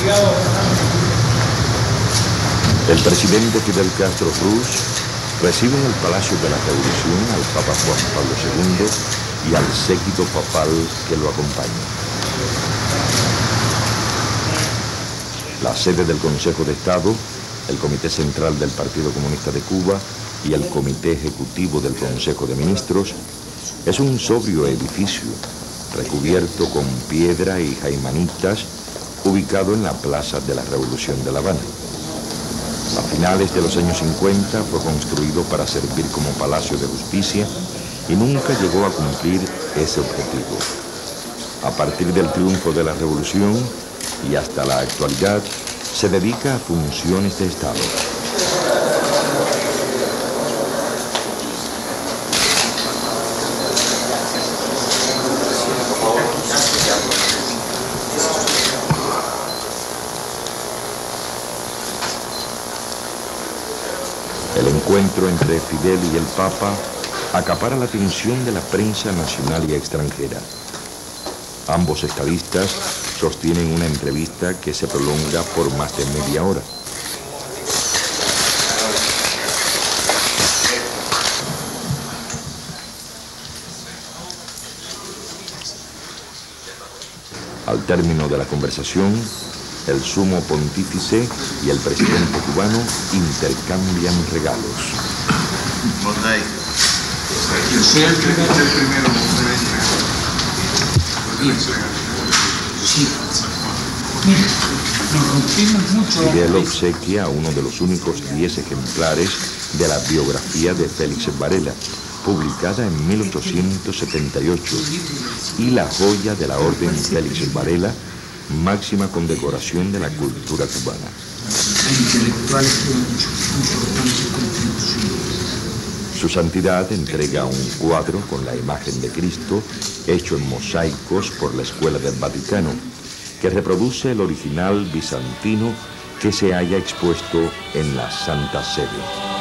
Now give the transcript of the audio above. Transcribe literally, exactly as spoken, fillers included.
El presidente Fidel Castro Cruz recibe en el Palacio de la Revolución al Papa Juan Pablo segundo y al séquito papal que lo acompaña. La sede del Consejo de Estado, el Comité Central del Partido Comunista de Cuba y el Comité Ejecutivo del Consejo de Ministros es un sobrio edificio recubierto con piedra y jaimanitas ubicado en la Plaza de la Revolución de La Habana. A finales de los años cincuenta fue construido para servir como Palacio de Justicia y nunca llegó a cumplir ese objetivo. A partir del triunfo de la Revolución y hasta la actualidad, se dedica a funciones de Estado. El encuentro entre Fidel y el Papa acapara la atención de la prensa nacional y extranjera. Ambos estadistas sostienen una entrevista que se prolonga por más de media hora. Al término de la conversación, el sumo pontífice y el presidente cubano intercambian regalos. Yo soy el primero. El primero. Sí. Mira, nos rompimos mucho. Fidel obsequia a uno de los únicos diez ejemplares de la biografía de Félix Varela, publicada en mil ochocientos setenta y ocho, y la joya de la Orden Félix Varela, máxima condecoración de la cultura cubana. Su Santidad entrega un cuadro con la imagen de Cristo, hecho en mosaicos por la Escuela del Vaticano, que reproduce el original bizantino que se halla expuesto en la Santa Sede.